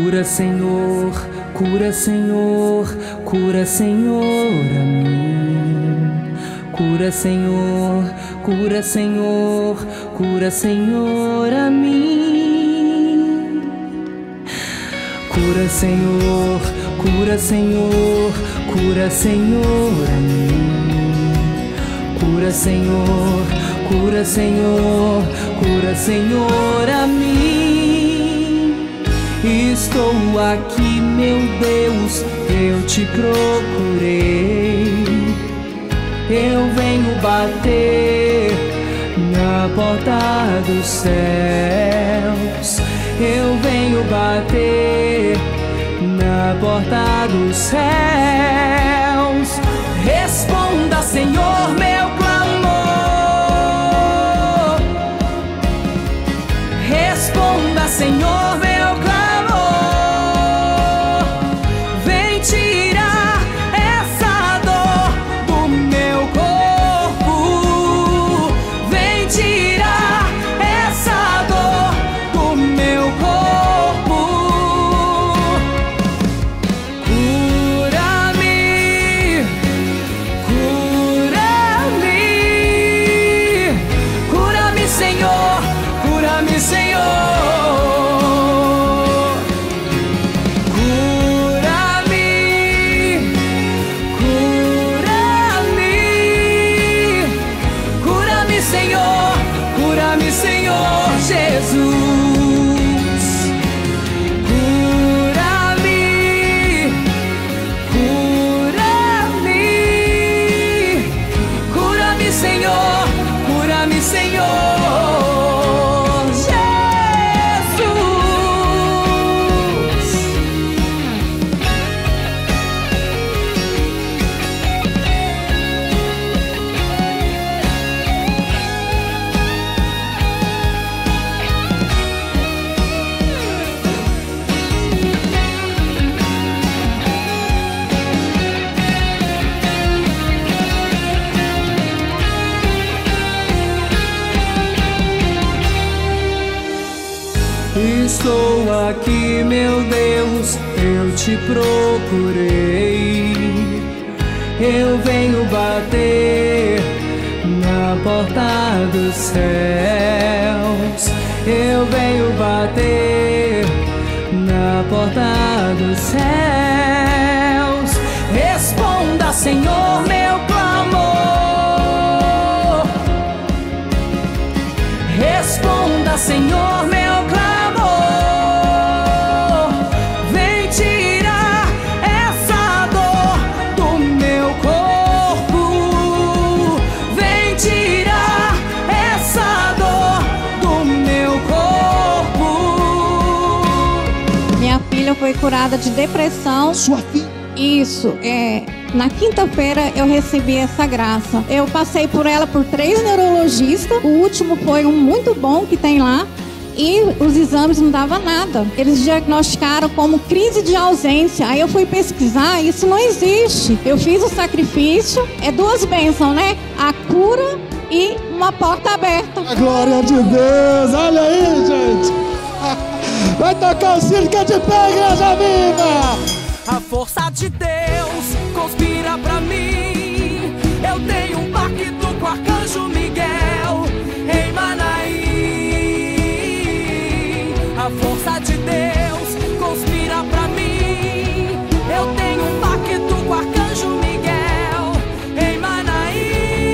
Cura, Senhor, cura, Senhor, cura, Senhor, a mim. Cura, Senhor, cura, Senhor, cura, Senhor, a mim. Cura, Senhor, cura, Senhor, cura, Senhor, a mim. Cura, Senhor, cura, Senhor, cura, Senhor, a mim. Estou aqui, meu Deus, eu te procurei. Eu venho bater na porta dos céus. Eu venho bater na porta dos céus. Responda, Senhor, meu clamor. Responda, Senhor, meu clamor. Vem tirar essa dor do meu corpo. Vem tirar essa dor do meu corpo. Cura-me, cura-me, cura-me, Senhor, cura-me, Senhor. Cura-me, Senhor Jesus. Cura-me, cura-me, cura-me, Senhor, cura-me, Senhor Jesus. Estou aqui, meu Deus, eu te procurei. Eu venho bater na porta dos céus. Eu venho bater na porta dos céus. Responda, Senhor, meu clamor. Responda, Senhor, meu clamor. Vem tirar essa dor do meu corpo. Vem tirar essa dor do meu corpo. Minha filha foi curada de depressão. Sua filha? Isso, na quinta-feira eu recebi essa graça. Eu passei por ela por 3 neurologistas. O último foi um muito bom que tem lá. E os exames não davam nada. Eles diagnosticaram como crise de ausência. Aí eu fui pesquisar, isso não existe. Eu fiz o sacrifício, 2 bênçãos, né? A cura e uma porta aberta. A glória de Deus, olha aí, gente. Vai tocar o sino que é de pé, igreja viva. A força de Deus conspira pra mim. Eu tenho um pacto com o arcanjo Miguel em Manaim. A força de Deus conspira pra mim. Eu tenho um pacto com o arcanjo Miguel em Manaim.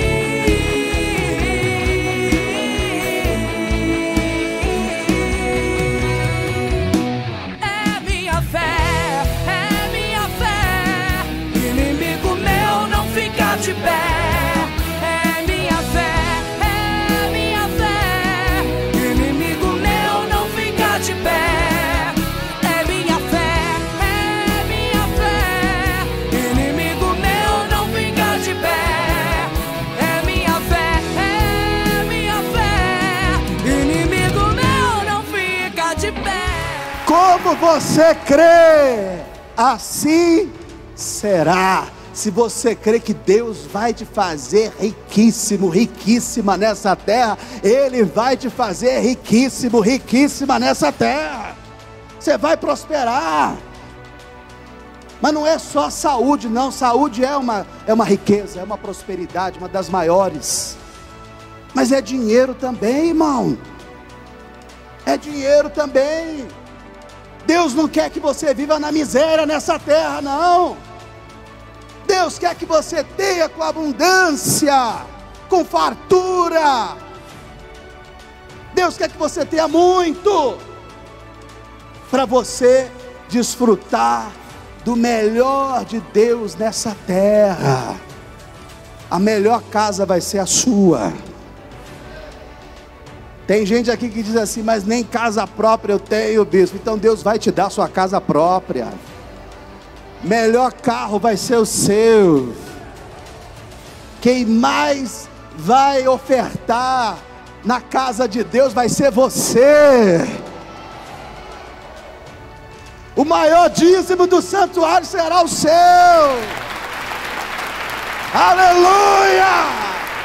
É minha fé. De pé, é minha fé, inimigo meu não fica de pé, é minha fé, inimigo meu não fica de pé, é minha fé, inimigo meu não fica de pé. Como você crê, assim será. Se você crê que Deus vai te fazer riquíssimo, riquíssima nessa terra, Ele vai te fazer riquíssimo, riquíssima nessa terra. você vai prosperar. Mas não é só saúde, não. Saúde é uma riqueza, é uma prosperidade, uma das maiores. Mas é dinheiro também, irmão. É dinheiro também. Deus não quer que você viva na miséria nessa terra, não. Deus quer que você tenha com abundância, com fartura. Deus quer que você tenha muito, para você desfrutar do melhor de Deus nessa terra. A melhor casa vai ser a sua. Tem gente aqui que diz assim, mas nem casa própria eu tenho, bispo. Então Deus vai te dar sua casa própria. Melhor carro vai ser o seu. Quem mais vai ofertar na casa de Deus vai ser você. O maior dízimo do santuário será o seu. Aleluia!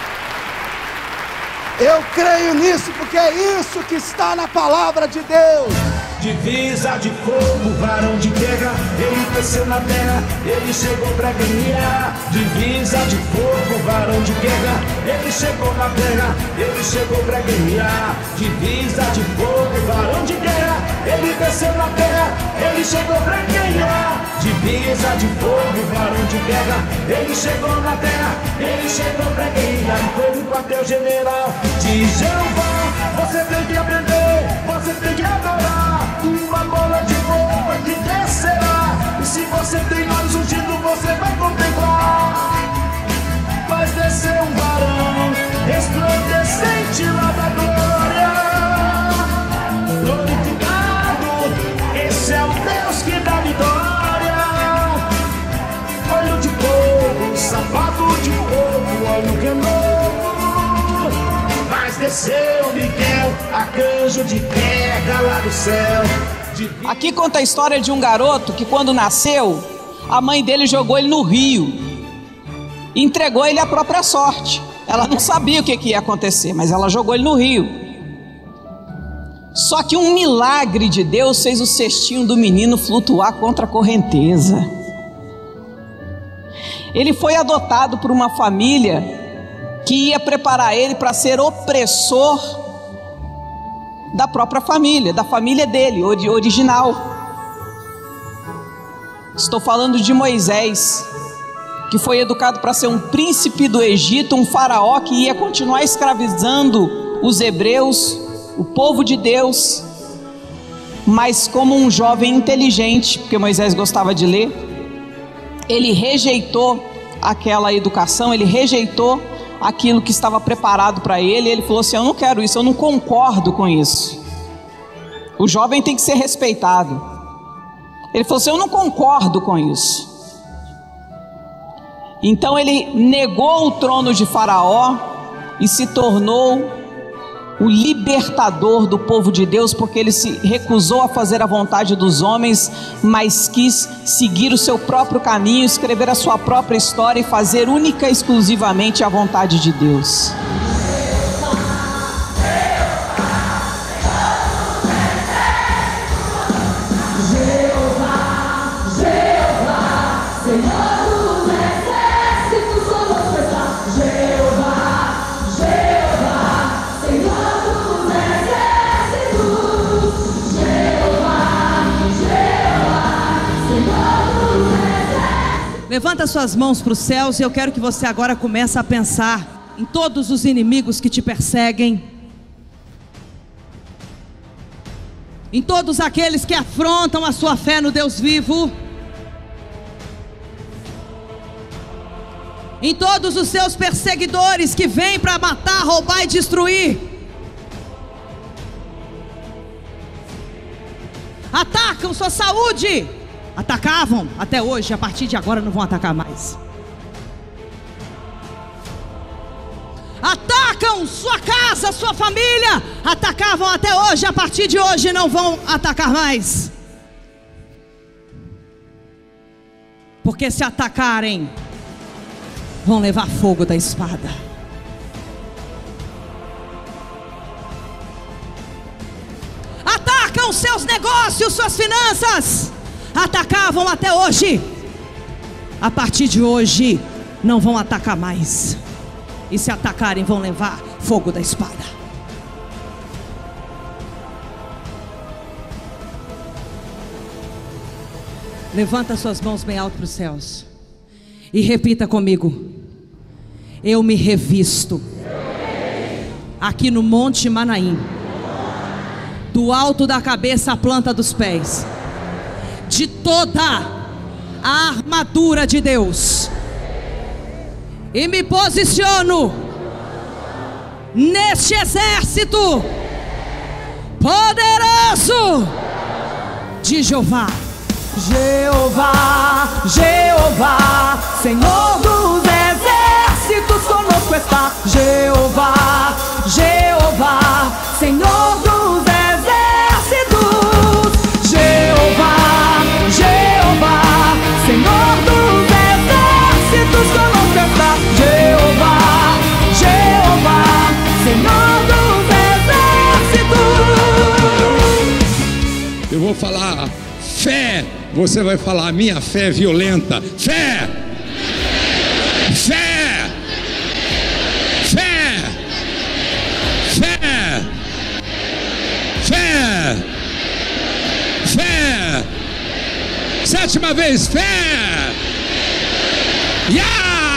Eu creio nisso, porque é isso que está na palavra de Deus. Divisa de fogo, varão de guerra, ele desceu na terra, ele chegou pra ganhar. Divisa de fogo, varão de guerra, ele chegou na terra, ele chegou pra ganhar. Divisa de fogo, varão de guerra, ele desceu na terra, ele chegou pra ganhar. Divisa de fogo, varão de guerra, ele chegou na terra, ele chegou pra ganhar. Foi no quartel-general de Jeová, você tem que aprender, você tem que adorar. Uma bola de fogo que descerá, e se você tem olhos ungidos, você vai contemplar. Mas descer um varão resplandecente lá da glória, glorificado, esse é o Deus que dá vitória. Olho de fogo, sapato de fogo, olho que é novo. Mas desceu Miguel, arcanjo de guerra lá do céu. Aqui conta a história de um garoto que quando nasceu, a mãe dele jogou ele no rio, entregou ele à própria sorte. Ela não sabia o que ia acontecer, mas ela jogou ele no rio. Só que um milagre de Deus fez o cestinho do menino flutuar contra a correnteza. Ele foi adotado por uma família que ia preparar ele para ser opressor da própria família, da família dele, original. Estou falando de Moisés, que foi educado para ser um príncipe do Egito, um faraó que ia continuar escravizando os hebreus, o povo de Deus, mas como um jovem inteligente, porque Moisés gostava de ler, ele rejeitou aquela educação, ele rejeitou aquilo que estava preparado para ele. Ele falou assim, eu não quero isso, eu não concordo com isso. O jovem tem que ser respeitado. Ele falou assim, eu não concordo com isso. Então ele negou o trono de Faraó e se tornou o libertador do povo de Deus, porque ele se recusou a fazer a vontade dos homens, mas quis seguir o seu próprio caminho, escrever a sua própria história e fazer única e exclusivamente a vontade de Deus. Levanta suas mãos para os céus e eu quero que você agora comece a pensar em todos os inimigos que te perseguem, em todos aqueles que afrontam a sua fé no Deus vivo, em todos os seus perseguidores que vêm para matar, roubar e destruir. Atacam sua saúde. Atacavam até hoje, a partir de agora não vão atacar mais. Atacam sua casa, sua família. Atacavam até hoje, a partir de hoje não vão atacar mais. Porque se atacarem, vão levar fogo da espada. Atacam atacavam seus negócios, suas finanças, atacavam até hoje. A partir de hoje, não vão atacar mais. E se atacarem, vão levar fogo da espada. Levanta suas mãos bem alto para os céus e repita comigo: eu me revisto aqui no Monte Manaim, do alto da cabeça à planta dos pés, de toda a armadura de Deus, e me posiciono neste exército poderoso de Jeová. Jeová, Jeová, Senhor dos exércitos, conosco está. Jeová, Jeová, Senhor dos exércitos. Jeová, Jeová, Senhor dos exércitos, conosco está. Jeová, Jeová, Senhor dos exércitos. Eu vou falar fé, você vai falar a minha fé violenta. Fé! Fé! Fé! Fé! Fé! Fé! Sétima vez, fé! Yeah!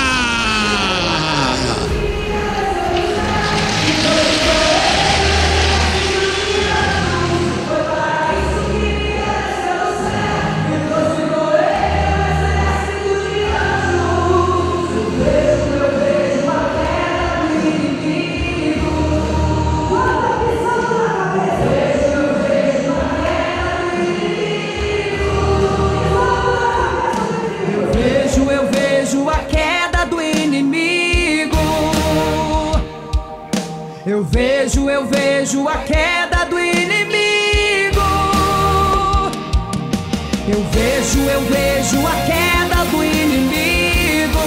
Eu vejo a queda do inimigo. Eu vejo a queda do inimigo.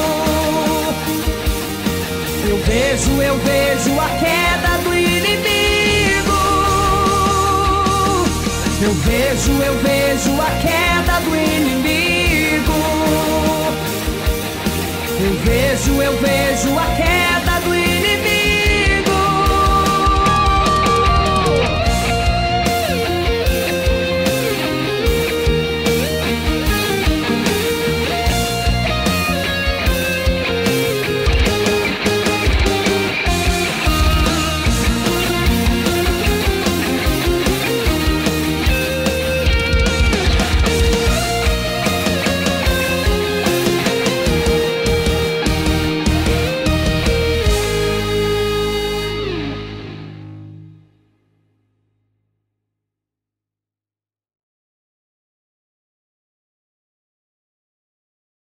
Eu vejo a queda do inimigo. Eu vejo a queda.